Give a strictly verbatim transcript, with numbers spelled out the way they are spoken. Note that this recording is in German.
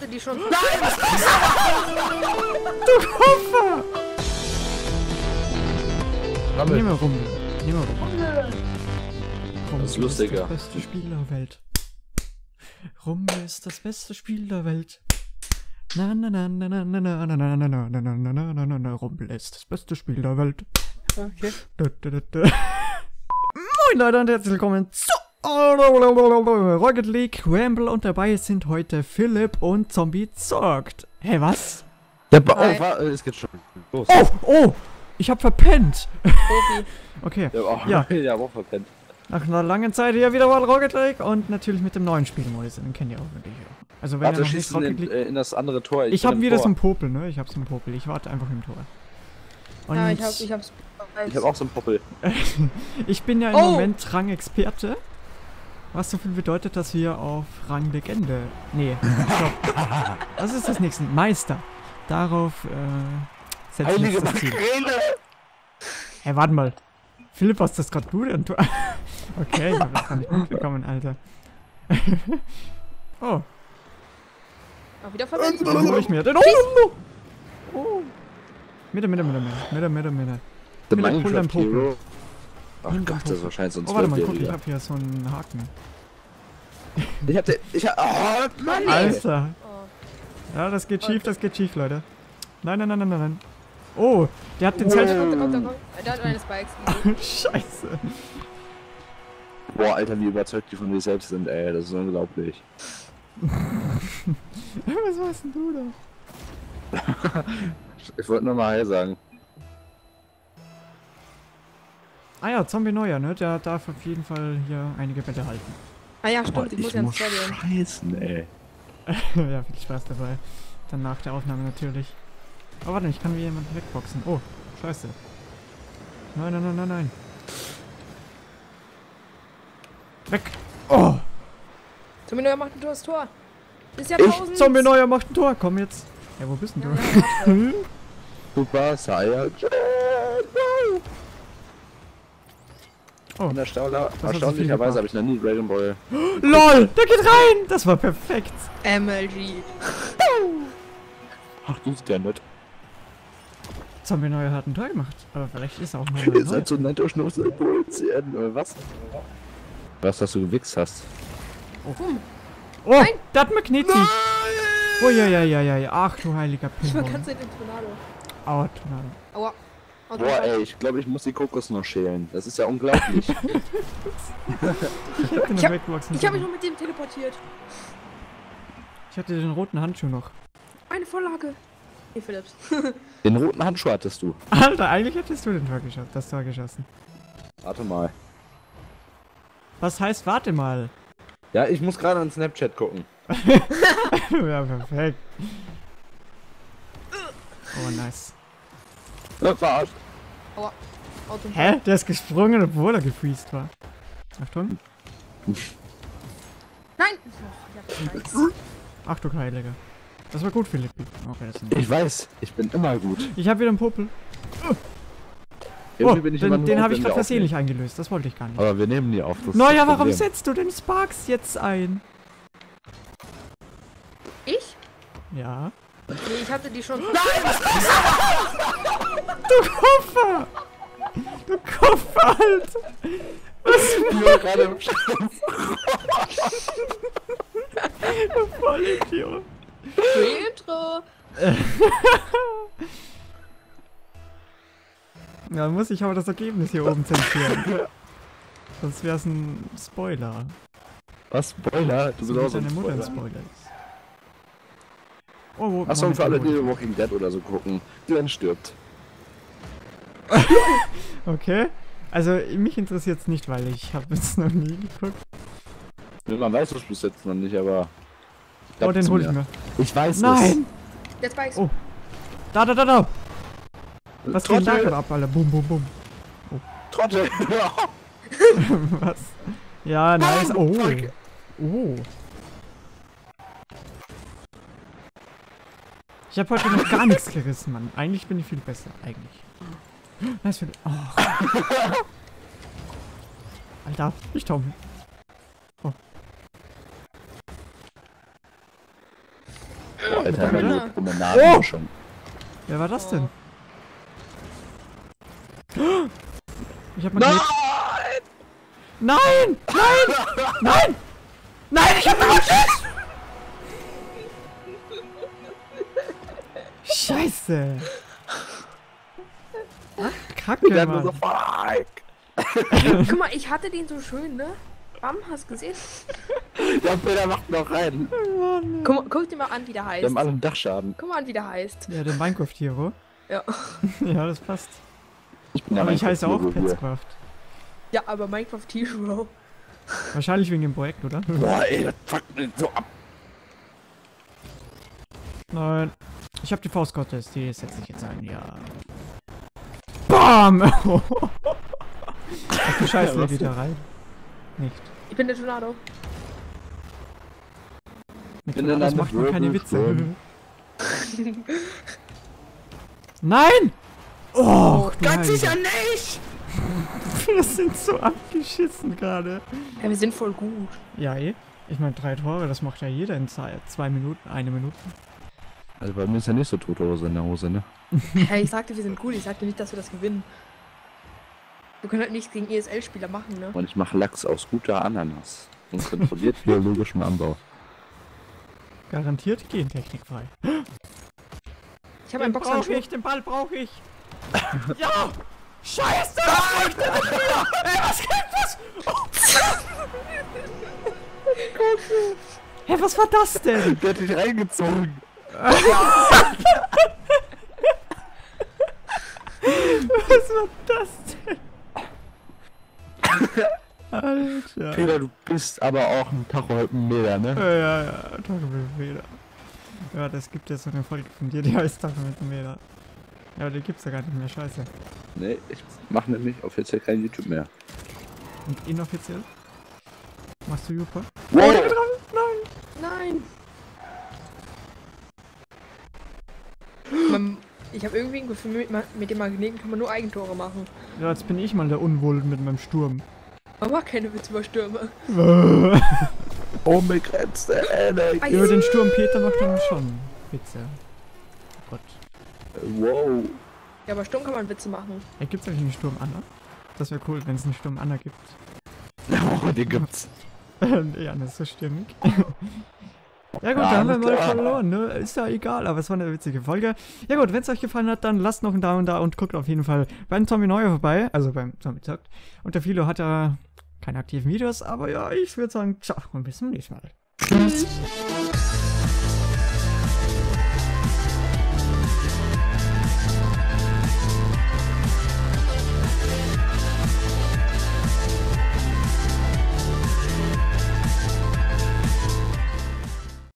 hatte die schon. Nein, was machst du? Du Kupfer! Nimm mal rum. Nimm mal rum. Das ist lustiger. Das beste Spiel der Welt. Rumble ist das beste Spiel der Welt. Na na na na na na na na na na na na na na na na na Rumble ist das beste Spiel der Welt. Okay. Da, da, da, da. Moin Leute und herzlich willkommen zu Rocket League Ramble und dabei sind heute Philipp und Zombie zockt. Hä, hey, was? Ja, oh, war, es geht schon los. Oh, oh, ich hab verpennt. Profi. Okay, Ja, oh, ja. ja, auch verpennt. Nach einer langen Zeit hier wieder mal Rocket League und natürlich mit dem neuen Spielmodus, den kennt ihr auch wirklich auch. Also wenn Warte, ihr noch nicht schießt Rocket in, League... äh, in das andere Tor. Ich, ich hab wieder so ein Popel, ne? Ich hab so ein Popel. Ich warte einfach im Tor. Und Ja, ich hab, ich hab's. Ich hab auch so ein Popel. ich bin ja im Oh. Moment Rang-Experte. Was so viel bedeutet, dass wir auf Rang-Legende... Nee, stopp. Was ist das nächste? Meister. Darauf, äh... setzen wir Heilige jetzt das Ziel. Makrele! Hey, warte mal. Philipp, hast das gerade gut? Und du okay, ich hab das gar nicht mitbekommen, Alter. oh. Auch wieder verwendet. Dann hol ich mir den. Oh! Oh! Mitte, Mitte, Mitte, Mitte, Mitte, Mitte. The Mitte, hol deinen Minecraft Popel. Hero. Ach Nimm den Gott, das Popel. ist wahrscheinlich so ein Oh, warte mal, guck, ich Zwölfjähriger. hab hier so einen Haken. Ich hab den, ich hab, oh Mann, ey. Alter. Oh. Ja, das geht schief, das geht schief, Leute. Nein, nein, nein, nein, nein, nein. Oh, der hat den Da Zelt... kommt, da kommt, da kommt. Der hat meine Spikes. Scheiße. Boah, Alter, wie überzeugt die von mir selbst sind, ey, das ist unglaublich. Was warst denn du da? Ich wollte nur mal Hi sagen. Ah ja, Zombie Neuer, ne? Der darf auf jeden Fall hier einige Bälle halten. Ah ja, Boah, stimmt, ich, muss ja ins Stadion. scheißen, ey. ja, viel Spaß dabei. Dann nach der Aufnahme natürlich. Oh, warte, ich kann wie jemand wegboxen. Oh, scheiße. Nein, nein, nein, nein, nein. Weg! Oh! Zombie Neuer macht ein tolles Tor. Ist ja Ich? tausend. Zombie Neuer macht ein Tor, komm jetzt. Ja, wo bist denn Ja, du? ja, warte. Super Saiyan. Oh. In der Staula, hat so viel erstaunlicherweise gebracht. habe ich noch nie Dragon Ball. LOL! Der geht rein! Das war perfekt! M L G. Ach, du bist ja nett. Zombie Neuer hat ein Tor gemacht. Aber vielleicht ist er auch mal Ihr neu. seid so nett und Schnauze produzieren, oder was? Was, dass du gewichst hast? Oh, der hat Magneti! Oh, ja, ja, ja, ja, ja. Ach du heiliger Ich war Pinball. ganz im Tornado. Aua, Tornado. Aua. Aua. Boah, ey, ich glaube, ich muss die Kokos noch schälen. Das ist ja unglaublich. Ich hätte noch hab- wegwachsen Ich habe mich sollen. nur mit dem teleportiert. Ich hatte den roten Handschuh noch. Eine Vorlage. Hey, Philips. Den roten Handschuh hattest du. Alter, eigentlich hättest du den Tor geschossen, das Tor geschossen. Warte mal. Was heißt, warte mal? Ja, ich muss gerade an Snapchat gucken. Ja, perfekt. Oh, nice. Ja, verarscht. Aua. Auto. Hä? Der ist gesprungen, obwohl er gefreezed war. Achtung. Nein! Oh, ich hab Spikes. Ach du Heiliger. Das war gut, Philippi. Okay, das ist nicht. Ich weiß, ich bin immer gut. Ich habe wieder einen Popel. Oh, Irgendwie bin ich immer den, nur den gut, habe ich wenn gerade wir versehentlich eingelöst. Das wollte ich gar nicht. aufnehmen. Aber wir nehmen die auf. Das ist Naja, das warum Problem. setzt du den Sparks jetzt ein? Ich? Ja. Nee, ich hatte die schon. Du Kupfer! Du Kupfer, Alter! Was Ja, gerade im Sch- du Vollidiot! Free Intro. Ja, muss ich aber das Ergebnis hier oben zensieren. Sonst wär's ein Spoiler. Was? Spoiler? Du So bist wie auch so ein deine Mutter ein Spoiler. Spoiler ist. Oh, wo, Achso, und Moment, für alle, wo- die The Walking Dead oder so gucken. Glenn stirbt. Okay. Also, mich interessiert's nicht, weil ich habe es noch nie geguckt. Man weiß es bis jetzt noch nicht, aber... Oh, den hol ich mir. mir. Ich weiß Nein! Der Spikes. Oh. Da, da, da, da! es. Was geht da Trottel! gerade ab, Alter? Bum, bum, bum. Trottel! Was? Ja, nice. Oh. Danke. Oh. Ich habe heute noch gar nichts gerissen, Mann. Eigentlich bin ich viel besser. Eigentlich. Nice für... Oh. Alter, ich taub. Oh. Alter, Mit der immer Männer. nur Promenadenmischung. Wer war das Oh. denn? Ich hab Magnet. Nein! Nein! Nein! Nein! Nein, ich hab Magnet! Scheiße! Ach, Kacke, Der nur so Mann. fuck! Guck mal, ich hatte den so schön, ne? Bam, hast du gesehen? Der Peter macht noch rein. Mann. Guck, guck dir mal an, wie der Wir heißt. haben alle einen Dachschaden. Guck mal an, wie der heißt. Ja, der Minecraft-Hero. Ja. Ja, das passt. Ich bin Aber ich heiße auch Minecraft-Hero hier. Petscraft. Ja, aber Minecraft Hero. Wahrscheinlich wegen dem Projekt, oder? Boah, ey, das fuckt mich so ab. Nein. Ich hab die Faust Gottes, die setze ich jetzt ein, ja. BAM! Ach du Scheiße, was geht da rein. Nicht. Ich bin der Tornado. Mit Bin Tornados in macht man einer keine Witze. Wirbelstone. Nein! Oh, du Ganz Heilige. sicher nicht! Wir sind so abgeschissen gerade. Ja, wir sind voll gut. Ja, eh. Ich meine, drei Tore, das macht ja jeder in zwei, zwei Minuten, eine Minute. Also bei mir ist ja nicht so tote Hose in der Hose, ne? Hey, ich sagte, wir sind gut. Ich sagte nicht, dass wir das gewinnen. Wir können halt nichts gegen E S L-Spieler machen, ne? Und ich mache Lachs aus guter Ananas. Und kontrolliert biologischen Anbau. Garantiert gentechnikfrei. Ich habe einen Brauche Boxhandschuh. ich, den Ball brauche ich. Ja! Scheiße! Was kriegt der denn wieder? Ey, was kriegt das? Oh. Hä, was war das denn? Der hat dich reingezogen. Was war das denn? Alter. Peter, du bist aber auch ein Tachometer, ne? Ja, ja, ja, Tachometer. Ja, das gibt ja so eine Folge von dir, die heißt Tachometer. Ja, aber die gibt's ja gar nicht mehr, scheiße. Ne, ich mach nämlich offiziell kein YouTube mehr. Und inoffiziell? Machst du Jupa? Wow! Nein! Nein. Man, ich habe irgendwie ein Gefühl, mit, mit dem Magneten kann man nur Eigentore machen. Ja, jetzt bin ich mal der Unwohl mit meinem Sturm. Man mag keine Witze über Stürme. Unbegrenzte Energie. Über den Sturm Peter macht dann schon Witze. Oh Gott. Wow. Ja, aber Sturm kann man Witze machen. Hey, gibt's eigentlich einen Sturm Anna? Das wäre cool, wenn es einen Sturm Anna gibt. Oh, den gibt's. Ja, das ist so stimmig. Ja gut, Ja, da haben wir alles mal klar. verloren, ne? Ist ja egal, aber es war eine witzige Folge. Ja gut, wenn es euch gefallen hat, dann lasst noch einen Daumen da und guckt auf jeden Fall beim Zombie Neuer vorbei, also beim Zombie Zockt. Und der Philo hat ja keine aktiven Videos, aber ja, ich würde sagen, ciao und bis zum nächsten Mal. Tschüss.